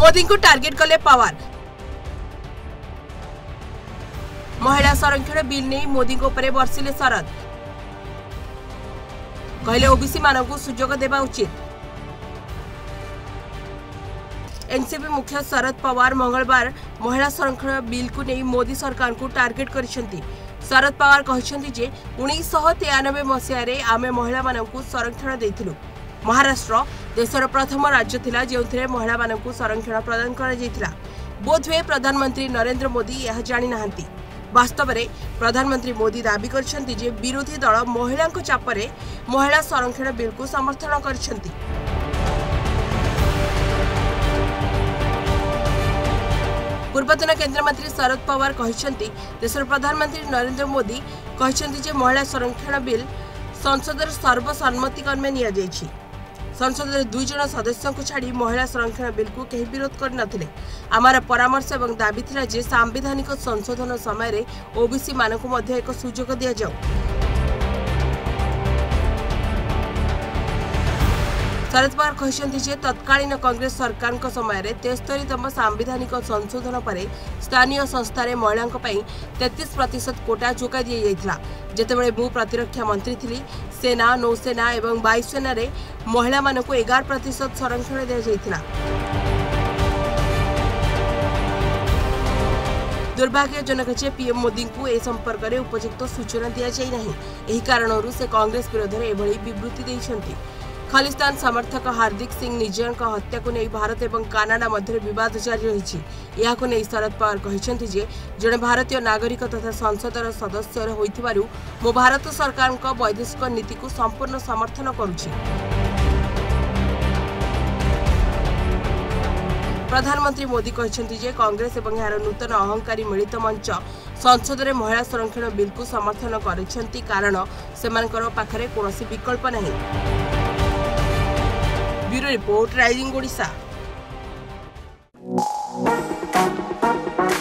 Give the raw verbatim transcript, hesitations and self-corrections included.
मोदी को टार्गेट कले पवार। महिला संरक्षण बिल नहीं मोदी को उपरे बर्षिले शरद, कहले ओबीसी मानक सुजोग देवा उचित। एनसीपी मुख्य शरद पवार मंगलवार महिला संरक्षण बिल को नहीं मोदी सरकार को टार्गेट करिसेंती। शरद पवार कहते जे उन्नीस तेयानबे मसीह आमे महिला मानक संरक्षण देथिलु। महाराष्ट्र देशर प्रथम राज्य थिला जेउथिरे महिला मानक संरक्षण प्रदान करा जैथिला। बोधवे प्रधानमंत्री नरेंद्र मोदी यह जानि नाहंती। वास्तव में प्रधानमंत्री मोदी दाबी करछंती जे विरोधी दल महिला चापरे महिला संरक्षण बिल को समर्थन करछंती। पूर्वतन केंद्र मंत्री शरद पवार कहते देशर प्रधानमंत्री नरेंद्र मोदी कहते जे महिला संरक्षण बिल संसद सर्वसम्मति क्रमे निया जायछि। संसद दुई जन सदस्यों को छाड़ी महिला संरक्षण बिल को कहीं विरोध कर नथिले। आमार परामर्श एवं दाबी थिला जे सांविधानिक संशोधन समय ओबीसी मानक मध्ये एक सुजोग दिया जाऊ। शरद पवार कहते जे तत्कालीन कांग्रेस सरकार समय तेस्तरीतम सांविधानिक संशोधन पर स्थानीय संस्थार महिला तैंतीस प्रतिशत कोटा जोगा दी जाइथिला। जेतेबेले मु प्रतिरक्षा मंत्री थी सेना नौसेना एवं वायुसेना रे महिला मानक एगार प्रतिशत संरक्षण दिया जाइथिला। दुर्भाग्यजनक जे पीएम मोदी को ए संपर्क में उपयुक्त सूचना दि जाई नहीं। एही कारणरू से कांग्रेस विरोध में एभली विवृत्ति दैछंती। खालिस्तान समर्थक हार्दिक सिंह निज्जर हत्या को नहीं भारत और कानाडा मध्य विवाद जारी रही। यह नहीं शरद पवार कहते जे जड़े भारतीय नागरिक तथा संसदर सदस्य होइथिबारु मो भारत सरकार वैदेशिक नीति को संपूर्ण समर्थन करुछि। प्रधानमंत्री मोदी कहते जे कांग्रेस और यार नूतन अहंकारी मिलित मंच संसद में महिला संरक्षण बिल को समर्थन करिसेंती कारण सेमानकर पाखरे कोनोसी विकल्प नहीं। Bureau report rising Odisha.